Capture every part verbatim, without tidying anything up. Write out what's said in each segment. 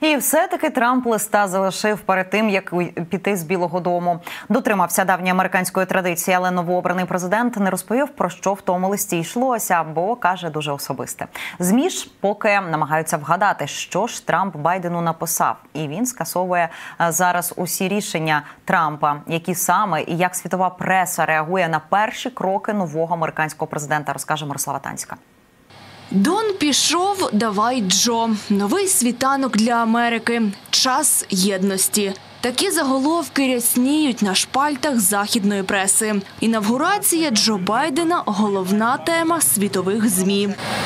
І все-таки Трамп листа залишив перед тим, як піти з Білого дому. Дотримався давньої американської традиції, але новообраний президент не розповів, про що в тому листі йшлося, бо, каже, дуже особисте. ЗМІ ж поки намагаються вгадати, що ж Трамп Байдену написав. І він скасовує зараз усі рішення Трампа, які саме і як світова преса реагує на перші кроки нового американського президента, розкаже Мирослава Танська. Дон пішов, давай Джо. Новий світанок для Америки. Час єдності. Такі заголовки рясніють на шпальтах західної преси. Інавгурація Джо Байдена – головна тема світових ЗМІ.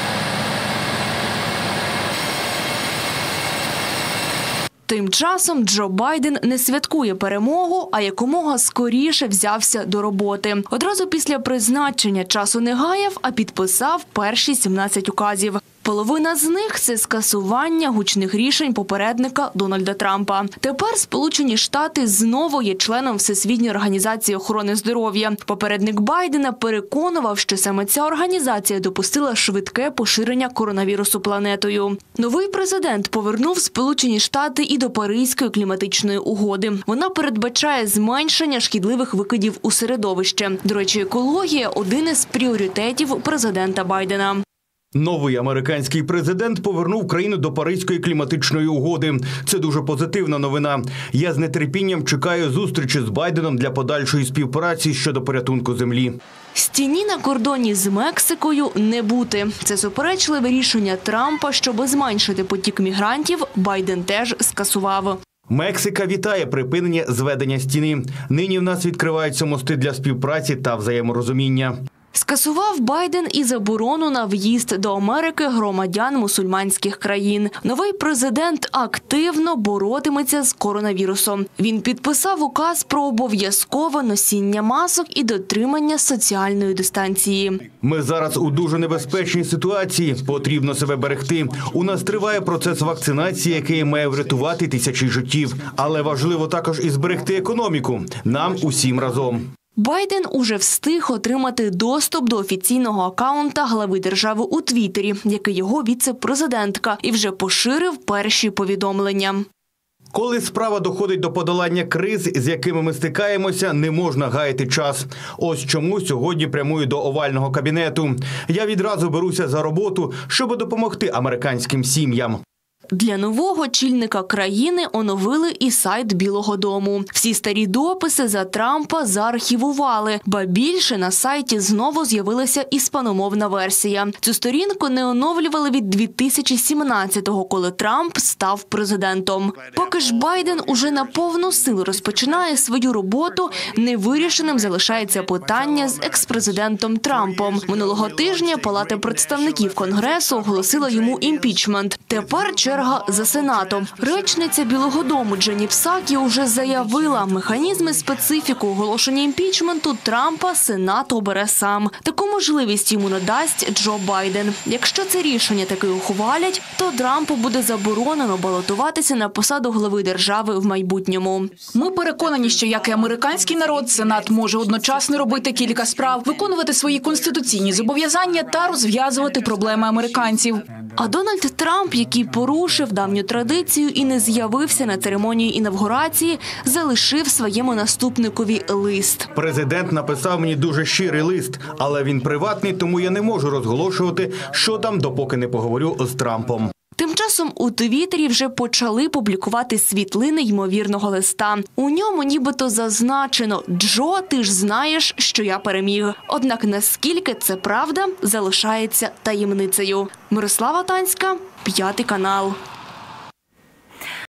Тим часом Джо Байден не святкує перемогу, а якомога скоріше взявся до роботи. Одразу після призначення часу не гаяв, а підписав перші сімнадцять указів. Половина з них – це скасування гучних рішень попередника Дональда Трампа. Тепер Сполучені Штати знову є членом Всесвітньої організації охорони здоров'я. Попередник Байдена переконував, що саме ця організація допустила швидке поширення коронавірусу планетою. Новий президент повернув Сполучені Штати і до Паризької кліматичної угоди. Вона передбачає зменшення шкідливих викидів у середовище. До речі, екологія – один із пріоритетів президента Байдена. Новий американський президент повернув країну до Паризької кліматичної угоди. Це дуже позитивна новина. Я з нетерпінням чекаю зустрічі з Байденом для подальшої співпраці щодо порятунку землі. Стіні на кордоні з Мексикою не бути. Це суперечливе рішення Трампа, щоб зменшити потік мігрантів, Байден теж скасував. Мексика вітає припинення зведення стіни. Нині в нас відкриваються мости для співпраці та взаєморозуміння. Скасував Байден і заборону на в'їзд до Америки громадян мусульманських країн. Новий президент активно боротиметься з коронавірусом. Він підписав указ про обов'язкове носіння масок і дотримання соціальної дистанції. Ми зараз у дуже небезпечній ситуації. Потрібно себе берегти. У нас триває процес вакцинації, який має врятувати тисячі життів. Але важливо також і зберегти економіку. Нам усім разом. Байден уже встиг отримати доступ до офіційного акаунта глави держави у Твіттері, як і його віце-президентка, і вже поширив перші повідомлення. Коли справа доходить до подолання криз, з якими ми стикаємося, не можна гаяти час. Ось чому сьогодні прямую до овального кабінету. Я відразу беруся за роботу, щоб допомогти американським сім'ям. Для нового очільника країни оновили і сайт Білого дому. Всі старі дописи за Трампа заархівували, ба більше на сайті знову з'явилася іспаномовна версія. Цю сторінку не оновлювали від дві тисячі сімнадцятого, коли Трамп став президентом. Поки ж Байден уже на повну силу розпочинає свою роботу, невирішеним залишається питання з експрезидентом Трампом. Минулого тижня Палата представників Конгресу оголосила йому імпічмент. Тепер черга за Сенатом. Речниця Білого дому Дженні Псакі уже заявила, механізми специфіку оголошення імпічменту Трампа Сенат обере сам. Таку можливість йому надасть Джо Байден. Якщо це рішення таки ухвалять, то Трампу буде заборонено балотуватися на посаду глави держави в майбутньому. Ми переконані, що, як і американський народ, Сенат може одночасно робити кілька справ, виконувати свої конституційні зобов'язання та розв'язувати проблеми американців. А Дональд Трамп, який порушив давню традицію і не з'явився на церемонії інавгурації, залишив своєму наступникові лист. Президент написав мені дуже щирий лист, але він приватний, тому я не можу розголошувати, що там, допоки не поговорю з Трампом. Тим часом у Твіттері вже почали публікувати світлини ймовірного листа. У ньому нібито зазначено «Джо, ти ж знаєш, що я переміг». Однак наскільки це правда, залишається таємницею. Мирослава Танська, П'ятий канал.